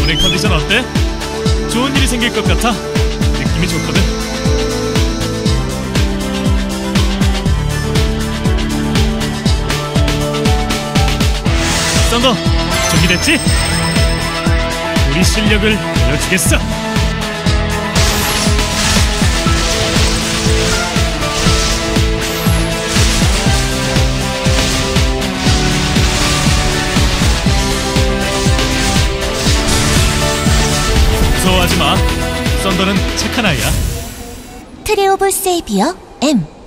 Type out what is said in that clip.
오늘 컨디션 어때? 좋은 일이 생길 것 같아. 느낌이 좋거든. 썬더, 준비됐지? 우리 실력을 보여주겠어. 무서워하지 마. 썬더는 착한 아이야. 트리 오브 세이비어 M